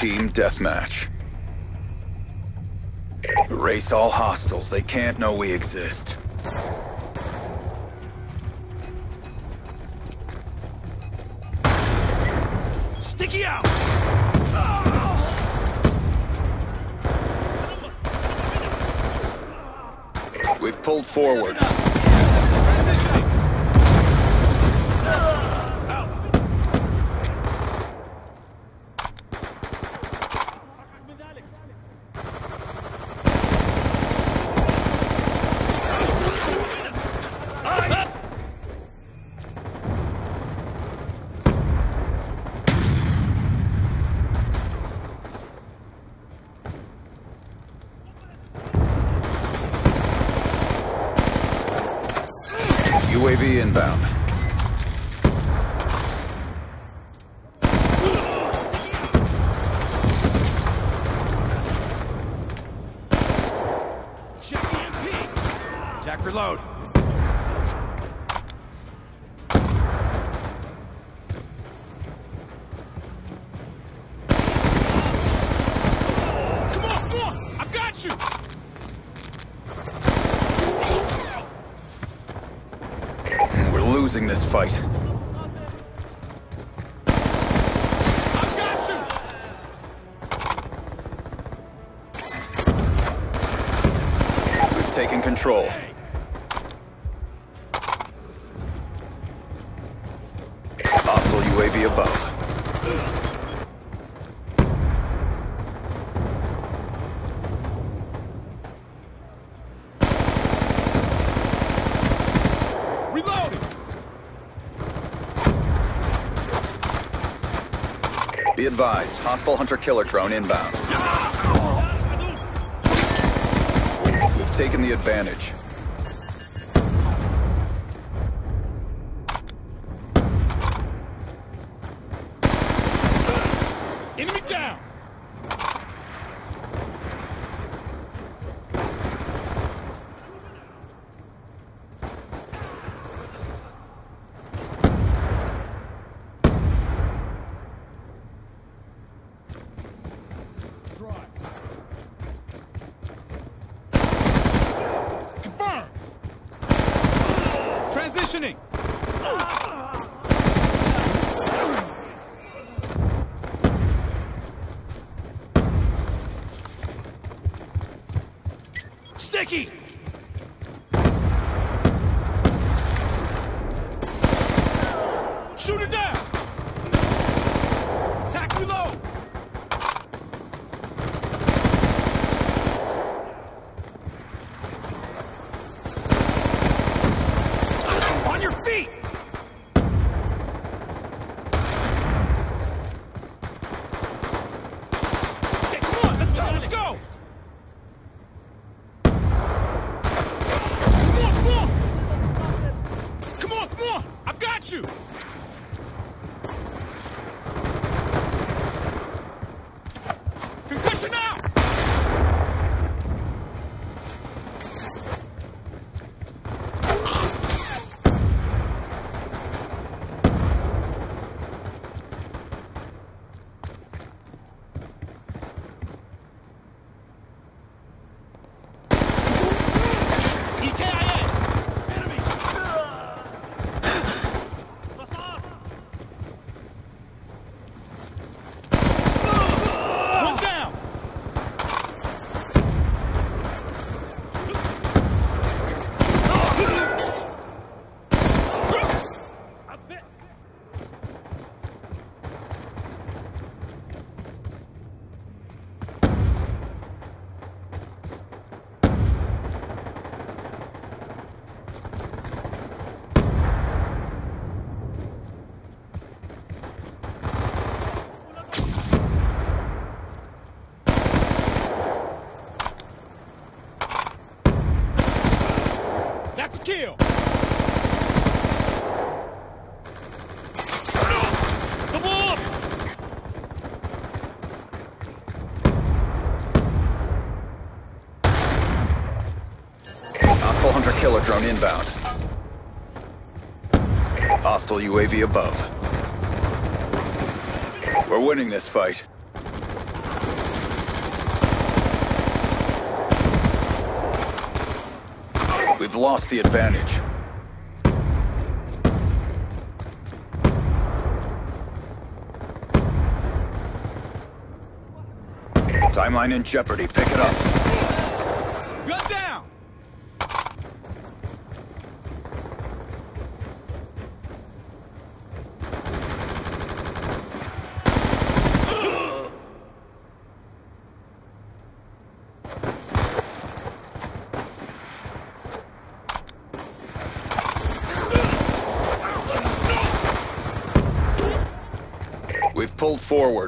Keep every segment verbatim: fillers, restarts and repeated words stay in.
Team deathmatch. Erase all hostiles. They can't know we exist. Sticky out! We've pulled forward. U A V inbound. Check E M P! Jack, reload. Come on, come on! I've got you! We're losing this fight. I've got you! We've taken control. Hostile U A V above. Reloading! Be advised, hostile hunter-killer drone inbound. We've taken the advantage. Enemy down! Confirm! Transitioning! Sticky! Shoot it down! Attack reload! On your feet! Okay, come on, let's go, let's go! Come on, come on! Come on, come on! I've got you! Concussion out! E K I A! Enemy! One down! That's a kill! Come on! Hostile hunter-killer drone inbound. Hostile U A V above. We're winning this fight. We've lost the advantage. Timeline in jeopardy. Pick it up. Gun down! We've pulled forward.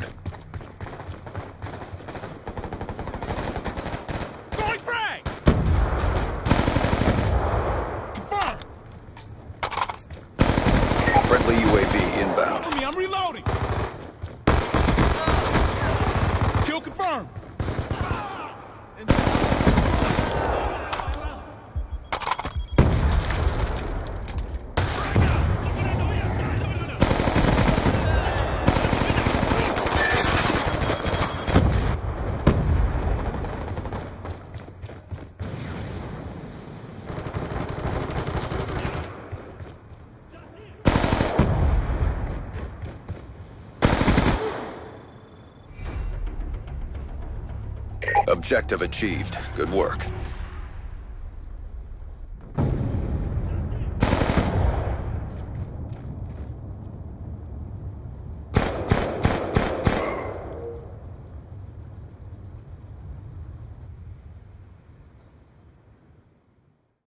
Throwing frag! Confirm! Friendly U A V inbound. Cover me, I'm reloading! Kill confirmed! Objective achieved. Good work.